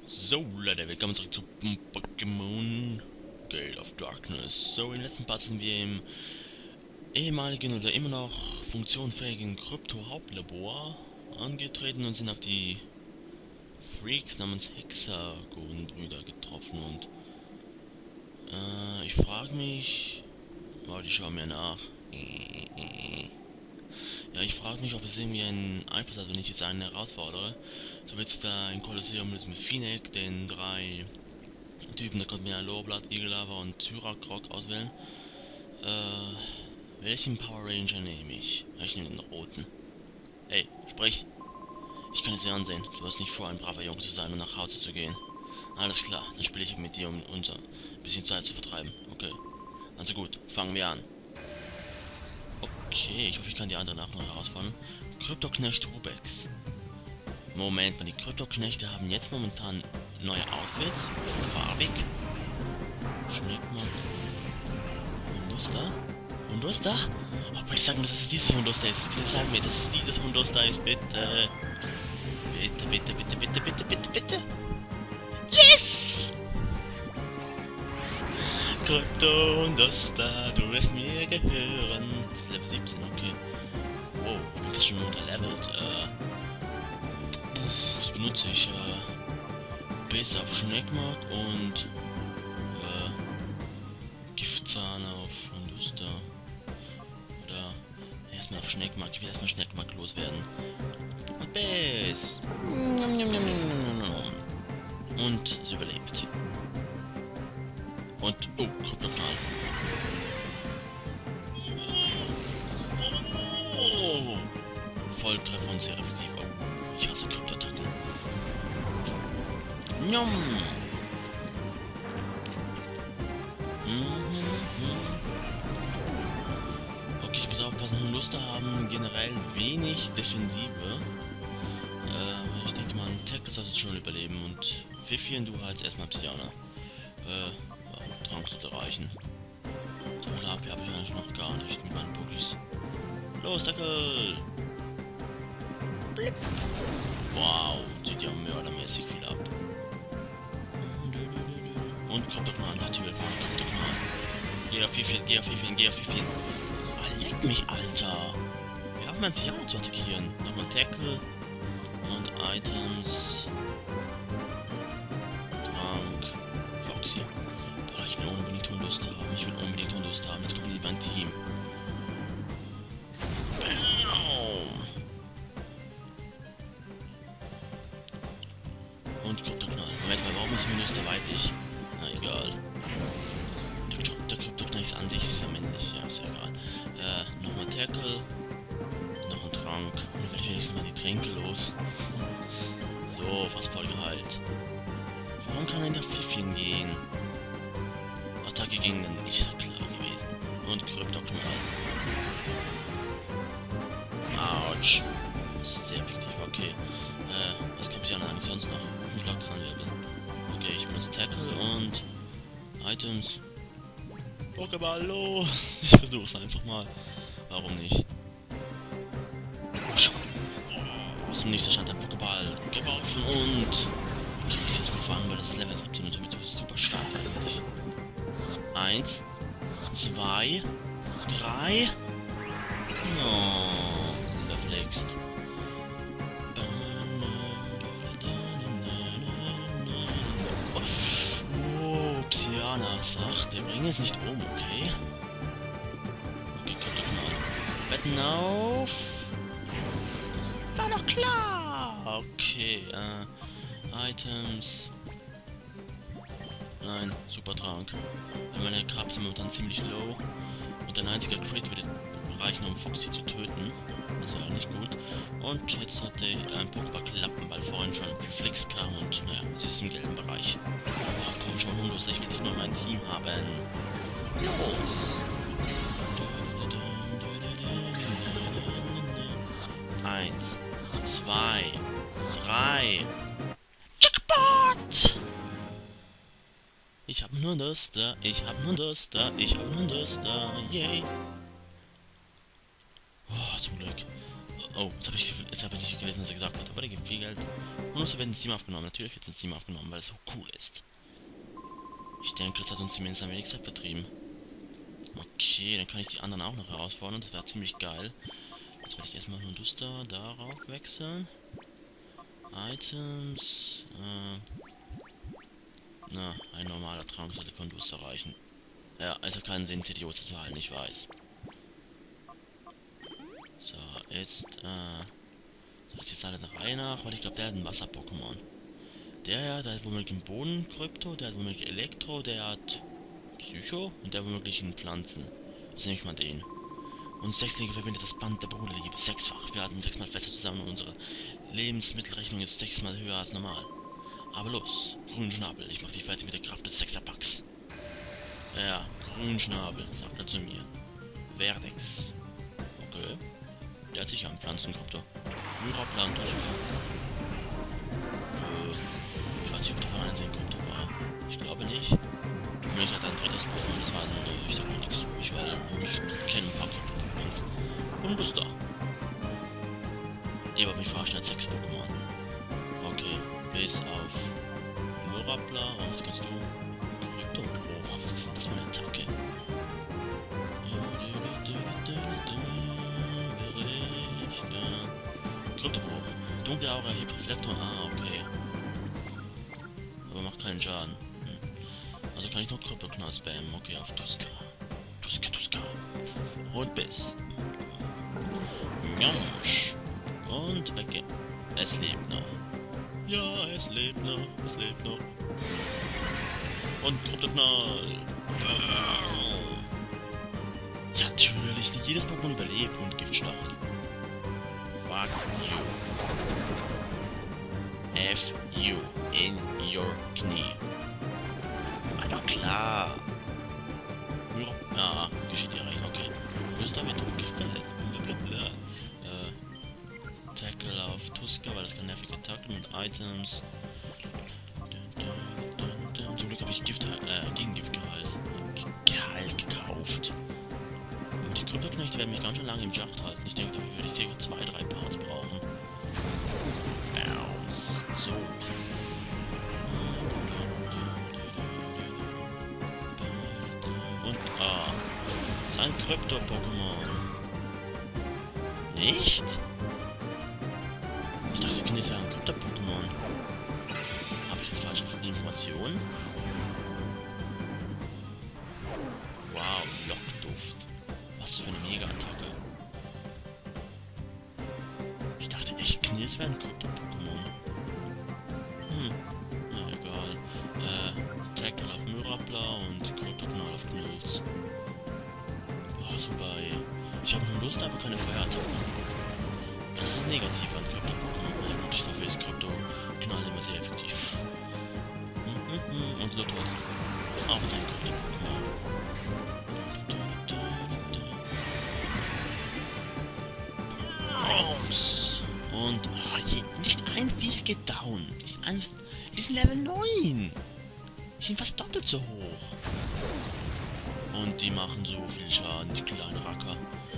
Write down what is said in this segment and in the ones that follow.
So, Leute, willkommen zurück zu Pokémon Gate of Darkness. So, in den letzten Part sind wir im ehemaligen oder immer noch funktionsfähigen Krypto-Hauptlabor angetreten und sind auf die Freaks namens Hexagon-Brüder getroffen und ich frage mich... Oh, die schauen mir nach. Ja, ich frage mich, ob es irgendwie einen Einfluss hat, wenn ich jetzt einen herausfordere. So wird es da ein Kolosseum mit Finek, den drei Typen, da konnten wir ja Loblatt, Igellava und Tyrakrok auswählen. Welchen Power Ranger nehme ich? Ja, ich nehme den roten. Hey, sprich! Ich kann es dir ansehen. Du hast nicht vor, ein braver Junge zu sein und nach Hause zu gehen. Alles klar, dann spiele ich mit dir, um unser bisschen Zeit zu vertreiben. Okay. Also gut, fangen wir an. Okay, ich hoffe, ich kann die anderen auch noch herausfordern. Kryptoknecht Rubex. Moment mal, die Kryptoknechte haben jetzt momentan neue Outfits. Farbig. Schneckmann. Hunduster? Hunduster? Oh, bitte sag mir, dass es dieses Hunduster ist. Bitte sag mir, dass es dieses Hunduster ist. Bitte. Bitte, bitte, bitte, bitte, bitte, bitte, bitte. Yes! Krypto-Hunduster, du wirst mir gehören. Das ist Level 17, okay. Wow, ich bin fast schon unterlevelt. Was benutze ich? Biss auf Schneckmark und Giftzahn auf Hunduster. Oder erstmal auf Schneckmark. Ich will erstmal Schneckmark loswerden. Und Biss! Und sie überlebt. Und, oh, Kryptoknall. Oh! Volltreffer und sehr effektiv. Oh, ich hasse Kryptoattacken. Njom! Okay, ich muss aufpassen, Hunduster haben generell wenig Defensive. Ich denke mal, ein Tackle sollte es schon überleben und Pfiffchen, du halt erstmal Psyana. Trank sollte reichen. So viel HP habe ich eigentlich noch gar nicht mit meinen Pokis. Los, Tackle! Blip. Wow, zieht ja mördermäßig viel ab. Und Kryptoknall, natürlich, Kryptoknall. Geh auf Pfiffchen, geh auf Pfiffchen, geh auf Pfiffchen. Ah, leck mich, Alter! Wir haben meinen Psyana zu attackieren. Nochmal Tackle. Und Items. Trank. Foxy. Boah, ich will unbedingt Hunduster haben. Ich will unbedingt Hunduster haben. Jetzt kommen die beim Team. Bam! Und Kryptoknall. Moment mal, warum ist Hunduster weiblich? Na egal. Der Kryptoknall an sich ist ja männlich. Ja, ist ja egal. Nochmal Tackle. Noch ein Trank. Und dann will ich wenigstens mal die Tränke los. So, fast voll geheilt. Warum kann er in der Pfiffchen gehen? Attacke gegen den nicht so klar gewesen. Und Kryptoknall. Autsch. Das ist sehr effektiv, okay. Was kommt hier eigentlich sonst noch? Schlag das an Level. Okay, ich benutze Tackle und Items. Pokéball, los! Ich versuch's einfach mal. Warum nicht? Aus dem nächsten stand ein Pokéball geworfen und ich habe mich jetzt gefangen, weil das ist Level 17 und somit super stark eigentlich. 1, 2, 3. Oh, verflext. Oh, Psyana sagt, wir bringen es nicht um, okay? Okay, kommt doch mal. Wetten auf. War doch klar! Okay, Items. Nein, Supertrank. Meine Kraft sind momentan ziemlich low. Und ein einziger Crit würde reichen, um Foxy zu töten. Das wäre nicht gut. Und jetzt hatte ein Pokéball klappen, weil vorhin schon Flix kam und naja, sie ist im gelben Bereich. Ach komm schon, Hundus, ich will nicht nur mein Team haben. Los! 1, 2, 3. Jackpot! Ich hab nur Duster, ich hab nur Duster, ich hab nur Duster, yay! Oh, zum Glück. Oh, jetzt hab ich nicht gelesen, was er gesagt hat. Aber der gibt viel Geld. Hundeluster werden ins Team aufgenommen. Natürlich wird es ins Team aufgenommen, weil es so cool ist. Ich denke, das hat uns zumindest ein wenig Zeit vertrieben. Okay, dann kann ich die anderen auch noch herausfordern. Das wäre ziemlich geil. Jetzt werde ich erstmal Hundeluster darauf wechseln. Items. Na, ein normaler Trank sollte von Hundeluster reichen. Ja, also keinen Sinn, Tediose zu halten, ich weiß. So, jetzt, soll ich jetzt alle der Reihe nach, weil ich glaube, der hat ein Wasser-Pokémon. Der hat womöglich einen Boden-Krypto, der hat womöglich Elektro, der hat Psycho und der womöglich einen Pflanzen. Also nehme ich mal den. Und Sechslinge verbindet das Band der Bruderliebe sechsfach. Wir hatten 6-mal fester zusammen und unsere Lebensmittelrechnung ist 6-mal höher als normal. Aber los, Grünschnabel, ich mach dich fertig mit der Kraft des Sechserpacks. Ja, Grünschnabel, sagt er zu mir. Verdex. Okay. Der hat sicher einen Pflanzenkrypto. Myraplantus. Ich weiß nicht, ob davon eins ein Krypto war. Ich glaube nicht. Ich hatte ein drittes Pokémon, das war nur, ich sag mal nichts. Ich kenne ein paar Krypto-Pokémons. Hundeluster. Aber mich verarscht hat 6 Pokémon. Okay, bis auf Myrapla. Oh, was kannst du? Kryptobruch. Was ist denn das für eine Attacke? Kryptobruch. Dunkle Aura, hebt Reflektor. Ah, okay. Aber macht keinen Schaden. Also kann ich noch Kryptoknall spammen. Okay, auf Tuska. Tuska. Und bis. Jamsch. Und weg. Es lebt noch. Ja, es lebt noch. Und Kryptoknall. Ja, natürlich. Nicht jedes Pokémon überlebt und Giftstachel. Fuck you. F you in your Knie. War doch klar. Ja, geschieht ja recht, okay. Löst damit Gift verletzt. Blablabla. Tackle auf Tuska, weil das kann nervig attacken und Items. Zum Glück habe ich Gegengift gekauft. Und die Kryptoknechte werden mich ganz schön lange im Schacht halten. Ich denke, dafür würde ich ca. 2-3 Parts brauchen. Bounce. So. Und sein Krypto-Pokémon. Nicht? Ich dachte, Kniff wäre ein Krypto-Pokémon. Habe ich eine falsche Information? Wow, Lockduft. Was für eine Mega-Attacke. Ich dachte echt, Knills wäre ein Krypto-Pokémon. Na egal. Tackle auf Myrapla und Kryptoknall auf Knills. Boah, super, ey. Ich habe nur Lust, aber keine Feuerattacken. Das ist negativ an Krypto-Pokémon. Na gut, dafür ist Krypto-Knall immer sehr effektiv. Und Lotot. Auch ein Krypto-Pokémon. Und nicht ein Viech geht down. Die sind Level 9. Ich bin fast doppelt so hoch. Und die machen so viel Schaden, die kleinen Racker.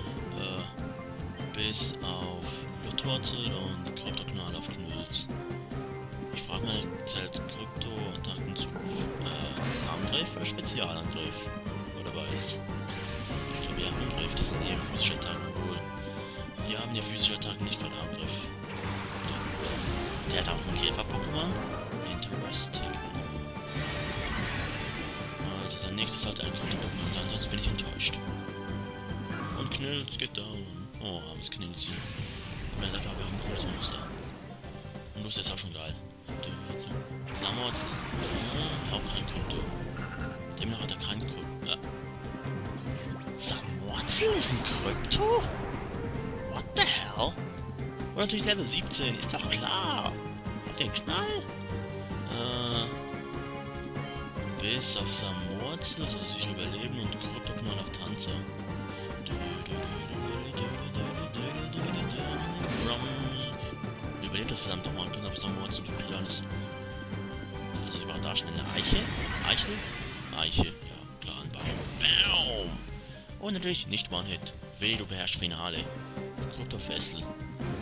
Bis auf Lotorzel und Kryptoknall auf Knulls. Ich frage mal, zählt Krypto-Attacken zu Angriff oder Spezialangriff? Oder beides? Ich glaube, ja, Angriff, das sind eher physische Attacken wohl. Wir haben ja physische Attacken, nicht gerade Angriff. Der hat auch ein Käfer-Pokémon. Interesting. Also sein nächstes sollte ein Krypto-Pokémon sein, sonst bin ich enttäuscht. Und Knills geht down. Oh, armes Knilzi. Und dann dafür aber ein großes Muster. Und Muster ist auch schon geil. Samort. Auch kein Krypto. Demnach hat er kein Krypto. Samorzel ist ein Krypto? What the hell? Und natürlich Level 17, ist doch klar. Den Knall. Bis auf Samorzel, also sich überleben und Kryptoknall auf Tanzer. Überlebt das verdammt nochmal, kann aber Samorzel so kleines. Das ist überhaupt darstellen. Eine Eiche? Eichel? Eiche, ja, klar, ein Baum. Baum! Und natürlich nicht One-Hit. Weh, du beherrschst Finale. Kryptofessel.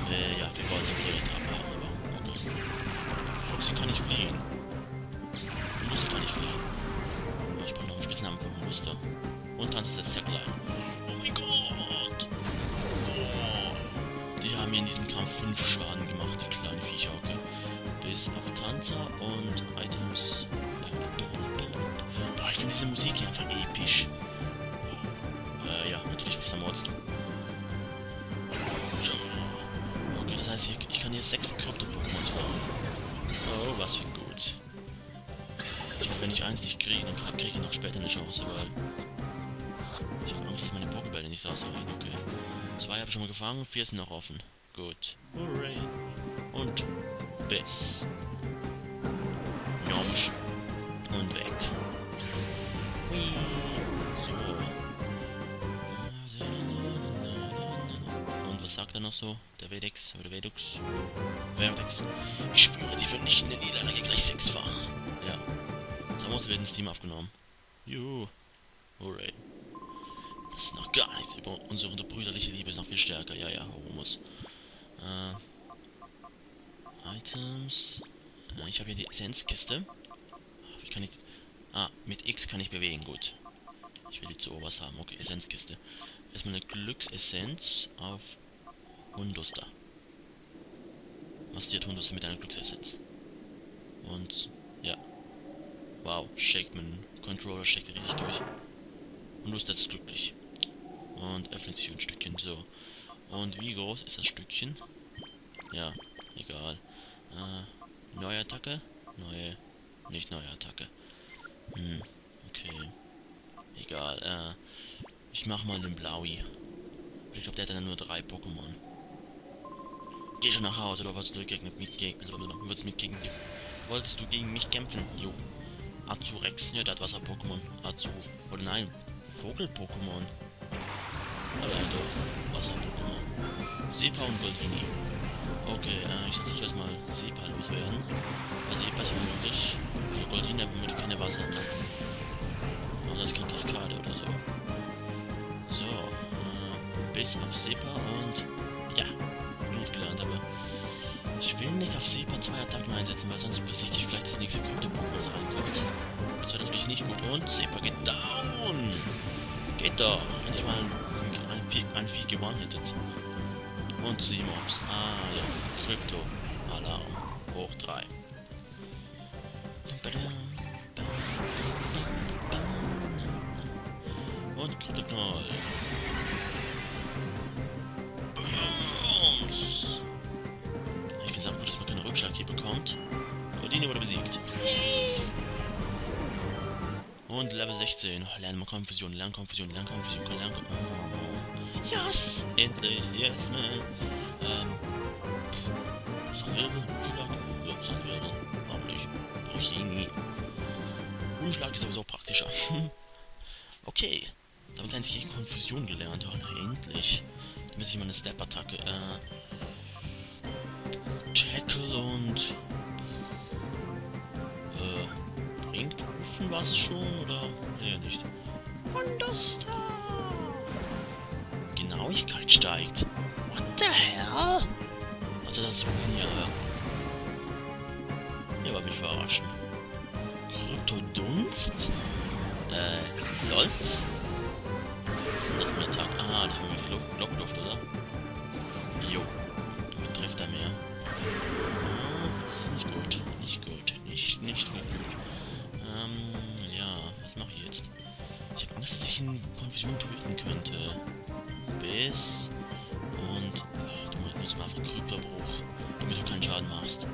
Ja, wir wollen sowieso nicht abhauen, aber okay. Foxy kann nicht fliehen. Hunluster kann nicht fliehen. Aber ich brauche noch einen Spitznamen für Hunluster. Und Tanz ist jetzt Tackle ein. Oh mein Gott! Oh. Die haben mir in diesem Kampf 5 Schaden gemacht, die kleinen Viecher, okay? Bis auf Tanzer und Items. Boah, ich finde diese Musik hier einfach episch. Ja, natürlich auf Samods. Okay, das heißt, ich kann hier 6 Krypto-Pokémons fahren. Oh, was für gut. Ich hoffe, wenn ich eins nicht kriege, dann kriege ich noch später eine Chance, weil ich habe Angst, dass meine Pokébälle nicht ausreichen. Okay. 2 habe ich schon mal gefangen, 4 sind noch offen. Gut. Hooray. Und bis. Jomsch. Und weg. Hui. So. Und was sagt er noch so? Der Vedex oder Vedux? Verdex. Ich spüre die vernichtende Niederlage gleich 6-fach. Ja. Samos wird ins Team aufgenommen. Juhu. Hooray. Das ist noch gar nichts. Über unsere brüderliche Liebe ist noch viel stärker. Ja, ja, Horus. Items. Ich habe hier die Essenzkiste. Wie kann ich... Ah, mit X kann ich bewegen. Gut. Ich will die zu oberst haben. Okay, Essenzkiste. Erstmal eine Glücksessenz auf Hunduster. Was tut Hunduster mit einer Glücksessenz? Und... ja. Wow, shakt mein Controller, shakt richtig durch. Hunduster ist glücklich. Und öffnet sich ein Stückchen, so. Und wie groß ist das Stückchen? Ja, egal. Neue Attacke? Nicht neue Attacke. Okay. Egal, ich mach mal den Blaui. Ich glaube, der hat dann nur 3 Pokémon. Geh schon nach Hause, oder wolltest du gegen wolltest du gegen mich kämpfen? Jo. Azurex, ja, der hat Wasser-Pokémon. Azu. Oder nein, Vogel-Pokémon. Allein doch, Wasser-Pokémon. Sepa und Goldini. Okay, ich sollte zuerst mal Sepa loswerden. Weil Sepa ist unmöglich. Also Goldini hat womöglich keine Wasserattacken. Oder es kann Kaskade oder so. So, bis auf Sepa und... ja, Blut gelernt, aber... ich will nicht auf Sepa 2 Attacken einsetzen, weil sonst besiege ich vielleicht das nächste Krypto-Pokémon, das reinkommt. Das wäre natürlich nicht gut. Und Sepa geht down! Geht doch! Endlich mal ein Vieh gewonnen-hittet. Und Seemops. Ah, ja. Krypto. Alarm. Hoch 3. Und Kryptoknoll. Booms! Ich finde es auch gut, dass man keinen Rückschlag hier bekommt. Goldini wurde besiegt. Und Level 16. Oh, Lernkonfusion, Lernkonfusion, Lernkonfusion, Lernkonfusion. Oh. Yes! Endlich, yes, man. Sandwirbel, Unschlag. Ja, Sandwirbel. Warum nicht? Brauch ich eh nie. Unschlag ist sowieso praktischer. Okay. Damit habe ich Konfusion gelernt. Oh, na, endlich. Damit ich mal eine Step-Attacke. Tackle und... bringt Rufen was schon, oder? Ja, nicht. Hunduster! Genauigkeit steigt. What the hell? Also das Rufen hier, ja, aber mich verarschen. Kryptodunst? Lolz? Was ist denn das für ein Attack? Ah, das war wirklich Lockluft, oder? Jo. Damit trifft er mehr. Oh, das ist nicht gut. Nicht gut. Nicht gut. Ja, was mache ich jetzt? Ich habe Angst, dass ich in Konfusion töten könnte. Bis... und... oh, du nutzt mal einfach Kryptobruch, damit du keinen Schaden machst.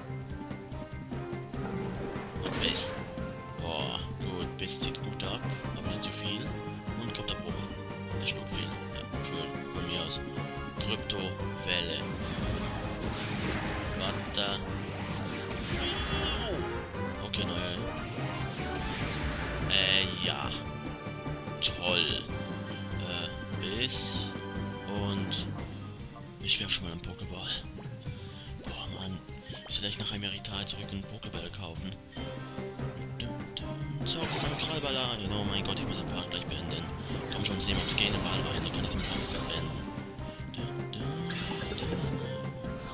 Und Biss. Boah, gut, Biss zieht gut ab, aber nicht zu viel. Und Kryptobruch. Der schlug viel. Ja, schön. Von mir aus. Kryptowelle. Warte. Okay, neue. Ja. Toll. Biss. Und ich werfe schon mal einen Pokéball. Boah, Mann. Ich soll gleich nach Amerital zurück einen Pokéball kaufen. Zack, das ist ein Krallball ein. Oh mein Gott, ich muss den Part gleich beenden. Komm schon, sehen wir, ob es gehen im Ball rein. Dann kann ich den Part beenden.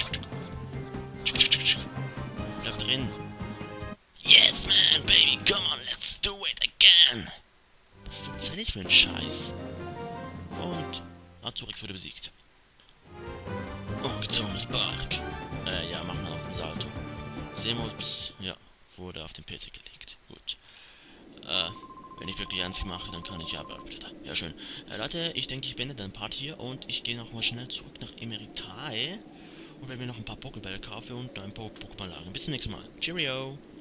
eigentlich für einen Scheiß? Und Azurex wurde besiegt. Ungezogenes Balk. Ja, machen wir noch den Salto. Seemods, ja, wurde auf den PC gelegt. Gut. Wenn ich wirklich ernst mache, dann kann ich ja... Ja, schön. Leute, ich denke, ich beende den Part hier und ich gehe noch mal schnell zurück nach Emeritae. Und werde mir noch ein paar Pokébälle kaufen und ein paar Pokémon lagen. Bis zum nächsten Mal. Cheerio!